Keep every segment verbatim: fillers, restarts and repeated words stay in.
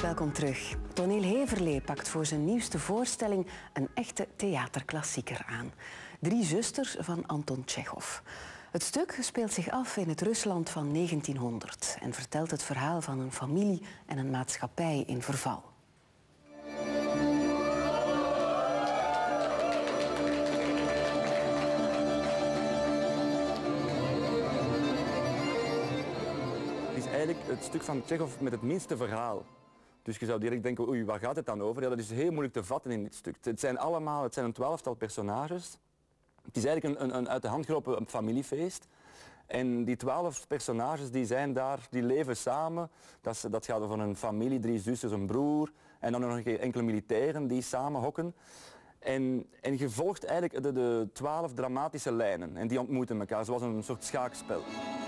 Welkom terug. Toneel Heverlee pakt voor zijn nieuwste voorstelling een echte theaterklassieker aan. Drie zusters van Anton Tjechov. Het stuk speelt zich af in het Rusland van negentienhonderd en vertelt het verhaal van een familie en een maatschappij in verval. Het is eigenlijk het stuk van Tjechov met het minste verhaal. Dus je zou direct denken, oei, waar gaat het dan over? Ja, dat is heel moeilijk te vatten in dit stuk. Het zijn allemaal, het zijn een twaalftal personages. Het is eigenlijk een, een, een uit de hand gelopen familiefeest. En die twaalf personages die zijn daar, die leven samen. Dat, is, dat gaat over een familie, drie zusters, een broer. En dan nog enkele militairen die samen hokken. En, en je volgt eigenlijk de, de twaalf dramatische lijnen. En die ontmoeten elkaar, zoals een soort schaakspel.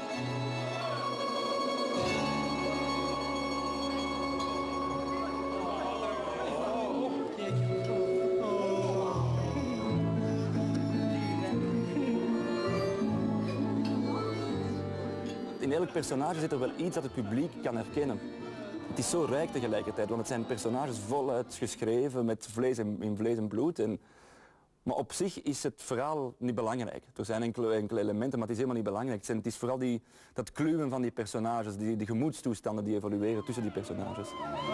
In elk personage zit er wel iets dat het publiek kan herkennen. Het is zo rijk tegelijkertijd, want het zijn personages voluit geschreven met vlees en, in vlees en bloed. En, maar op zich is het verhaal niet belangrijk. Er zijn enkele, enkele elementen, maar het is helemaal niet belangrijk. Het, zijn, het is vooral die, dat kluwen van die personages, die, die gemoedstoestanden die evolueren tussen die personages.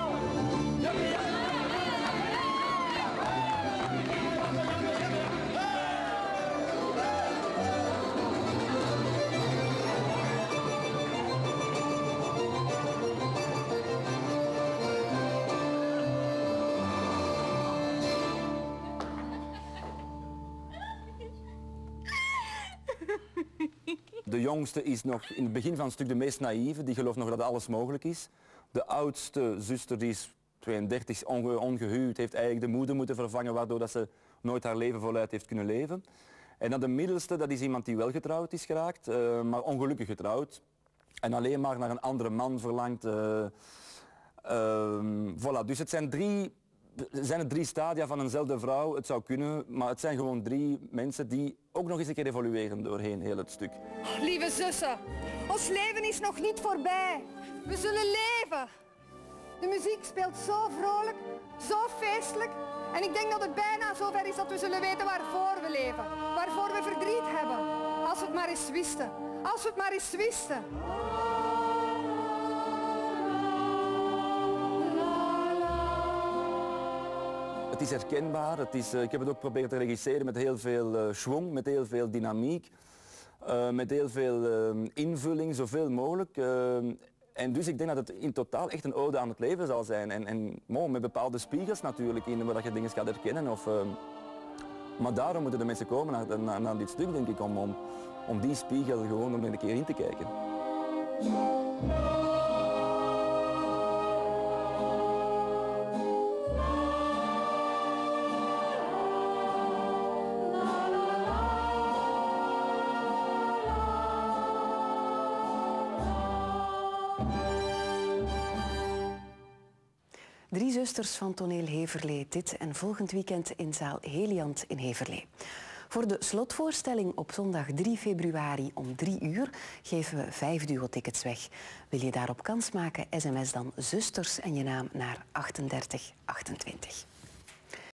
De jongste is nog in het begin van het stuk de meest naïeve, die gelooft nog dat alles mogelijk is. De oudste zuster, die is tweeëndertig, onge ongehuwd, heeft eigenlijk de moeder moeten vervangen, waardoor dat ze nooit haar leven voluit heeft kunnen leven. En dan de middelste, dat is iemand die wel getrouwd is geraakt, uh, maar ongelukkig getrouwd. En alleen maar naar een andere man verlangt. Uh, uh, voilà. Dus het zijn drie... zijn het drie stadia van eenzelfde vrouw, het zou kunnen, maar het zijn gewoon drie mensen die ook nog eens een keer evolueren doorheen heel het stuk. Lieve zussen, ons leven is nog niet voorbij. We zullen leven. De muziek speelt zo vrolijk, zo feestelijk. En ik denk dat het bijna zover is dat we zullen weten waarvoor we leven. Waarvoor we verdriet hebben. Als we het maar eens wisten. Als we het maar eens wisten. Het is herkenbaar, het is, uh, ik heb het ook proberen te regisseren met heel veel uh, schwung, met heel veel dynamiek, uh, met heel veel uh, invulling, zoveel mogelijk. Uh, en dus ik denk dat het in totaal echt een ode aan het leven zal zijn. En, en wow, met bepaalde spiegels natuurlijk, in waar je dingen gaat herkennen. Of, uh, maar daarom moeten de mensen komen naar, naar, naar dit stuk, denk ik, om, om, om die spiegel gewoon om een keer in te kijken. Drie zusters van Toneel Heverlee, dit en volgend weekend in zaal Heliant in Heverlee. Voor de slotvoorstelling op zondag drie februari om drie uur geven we vijf duo-tickets weg. Wil je daarop kans maken, sms dan zusters en je naam naar achtendertig achtentwintig.